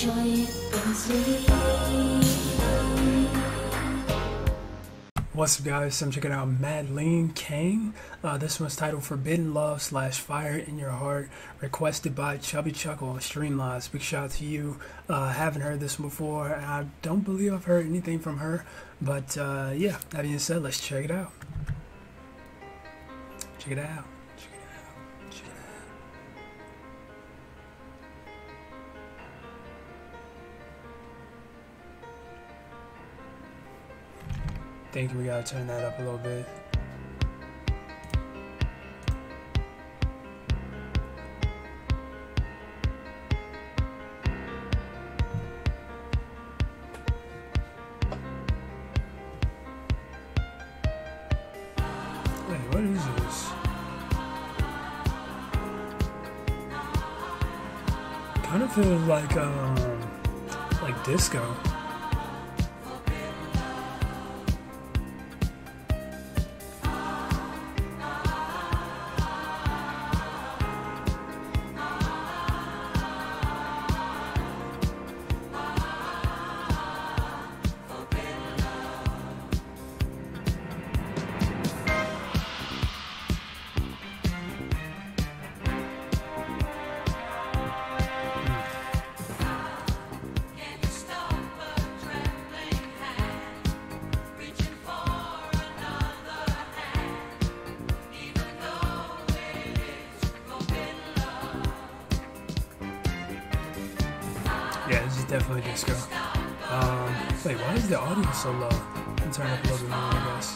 enjoy it immensely. What's up, guys? So I'm checking out Madeleine Kang. This one's titled Forbidden Love / Fire in Your Heart, requested by Chubby Chuckle on Streamlabs. Big shout out to you. Haven't heard this before, and I don't believe I've heard anything from her, but yeah, that being said, let's check it out. Check it out. Check it out. Check it out. Think we gotta turn that up a little bit. Wait, what is this? Kind of feels like disco. Yeah, this is definitely disco. Wait, why is the audio so low? I'll turn it up a little bit more, I guess.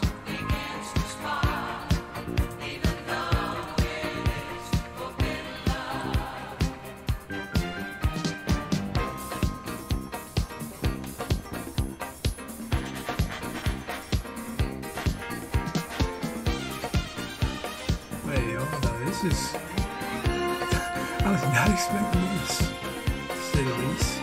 Wait, hold on, this is... I was not expecting this, to say the least.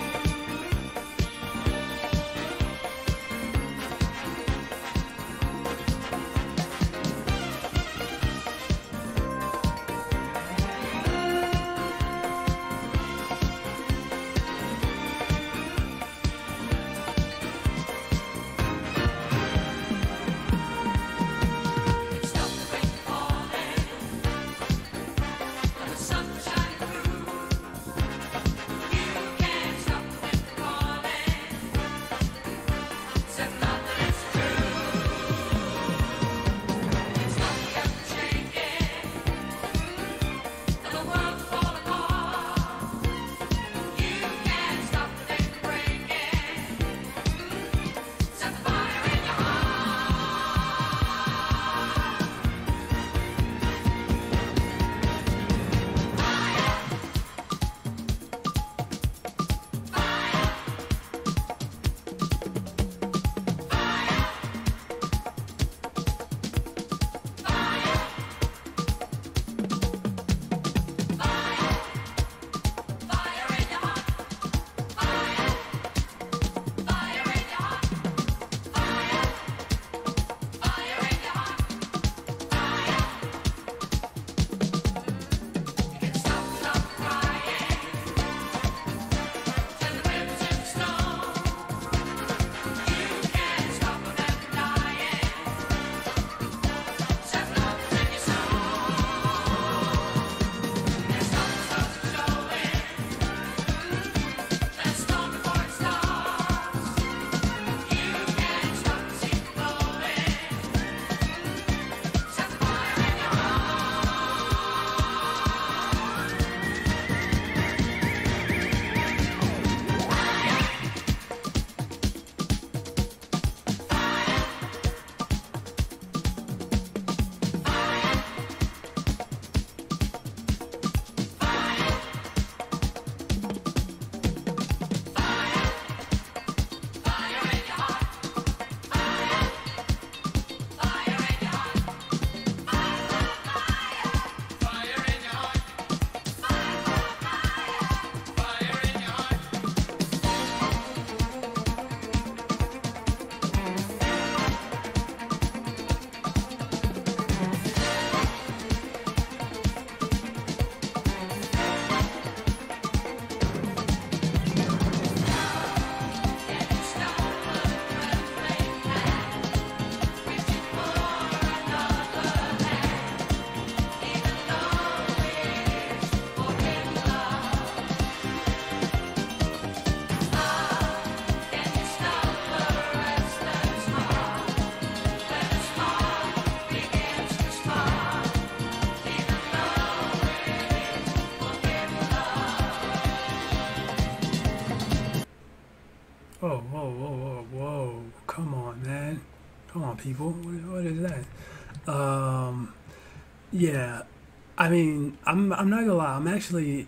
Whoa, whoa, whoa, whoa, whoa! Come on, man! Come on, people! What is that? Yeah. I mean, I'm not gonna lie. I'm actually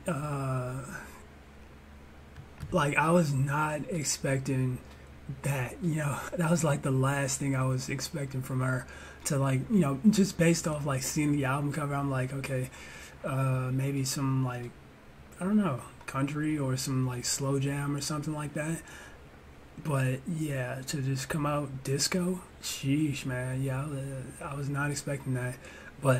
like I was not expecting that. That was like the last thing I was expecting from her. To like, just based off like seeing the album cover, I'm like, okay, maybe some like I don't know, country or some like slow jam or something like that. But yeah, to just come out disco, sheesh, man. Yeah, I was not expecting that. But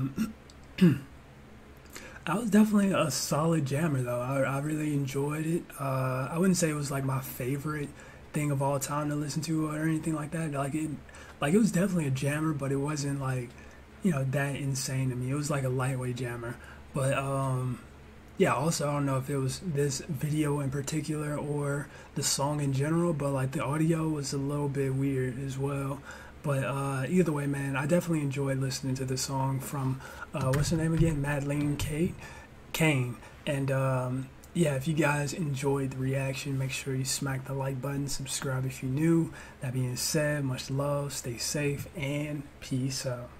I was definitely a solid jammer though. I really enjoyed it. I wouldn't say it was like my favorite thing of all time to listen to or anything like that. Like it was definitely a jammer, but it wasn't like that insane to me. It was like a lightweight jammer. But yeah, also I don't know if it was this video in particular or the song in general, but like the audio was a little bit weird as well. But either way, man, I definitely enjoyed listening to the song from what's her name again, Madeleine Kane. And yeah, if you guys enjoyed the reaction, make sure you smack the like button, subscribe if you're new. That being said, much love, stay safe, and peace out.